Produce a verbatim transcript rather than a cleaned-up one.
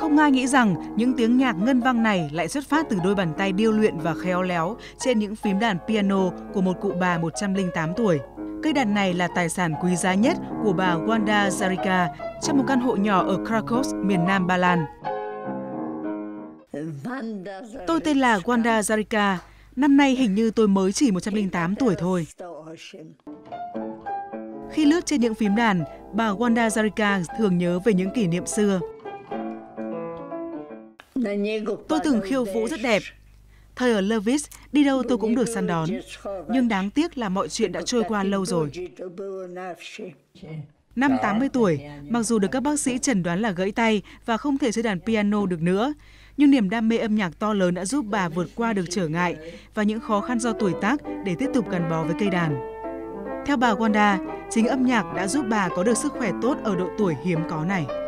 Không ai nghĩ rằng những tiếng nhạc ngân vang này lại xuất phát từ đôi bàn tay điêu luyện và khéo léo trên những phím đàn piano của một cụ bà một trăm lẻ tám tuổi. Cây đàn này là tài sản quý giá nhất của bà Wanda Zarika trong một căn hộ nhỏ ở Kraków, miền Nam Ba Lan. Tôi tên là Wanda Zarika. Năm nay hình như tôi mới chỉ một trăm lẻ tám tuổi thôi. Khi lướt trên những phím đàn, bà Wanda Zarika thường nhớ về những kỷ niệm xưa. Tôi từng khiêu vũ rất đẹp. Thời ở Lviv, đi đâu tôi cũng được săn đón. Nhưng đáng tiếc là mọi chuyện đã trôi qua lâu rồi. Năm tám mươi tuổi, mặc dù được các bác sĩ chẩn đoán là gãy tay và không thể chơi đàn piano được nữa, nhưng niềm đam mê âm nhạc to lớn đã giúp bà vượt qua được trở ngại và những khó khăn do tuổi tác để tiếp tục gắn bó với cây đàn. Theo bà Wanda, chính âm nhạc đã giúp bà có được sức khỏe tốt ở độ tuổi hiếm có này.